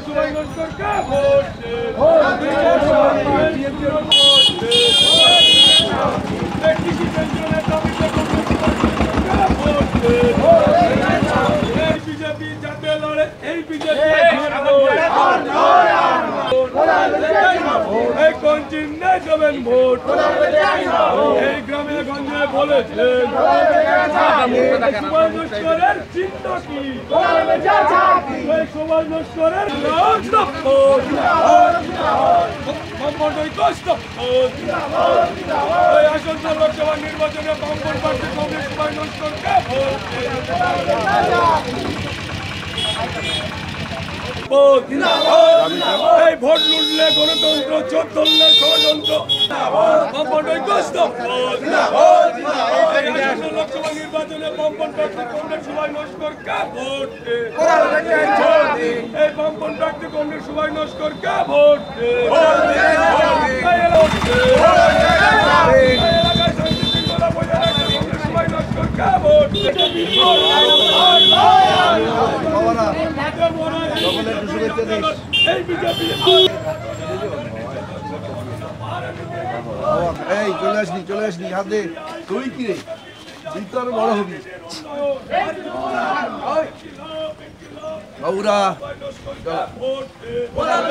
সুভাষ নস্করকে ভোট কৃষি পেনশনের দাবিতে বিজেপি যাতে লড়ে এই বিজেপি এই কোন চিহ্নে দেবেন ভোট এই গ্রামে গঞ্জে বলেছেন সুভাষ নস্করের চিহ্ন কি সুভাষ নস্করের আসন্ন লোকসভা নির্বাচনে বামপন্থী প্রার্থী কংগ্রেস সুভাষ নস্করকে এই ভোট লুটলে গণতন্ত্র চোর ধরলে ষড়যন্ত্র লোকসভা নির্বাচনে বামপন্থী প্রার্থী কংগ্রেস সুভাষ নস্করকে ভোট এই বামপন্থী প্রার্থী কংগ্রেস সুভাষ নস্করকে ভোট এলাকায় শান্তি শৃঙ্খলা বজায় রাখতে কংগ্রেস সুভাষ নস্করকে ভোট এই বিজেপি এই চলে আসনি হাতে তুই কি রে তুই তো আরো বড় হবি বাবুরা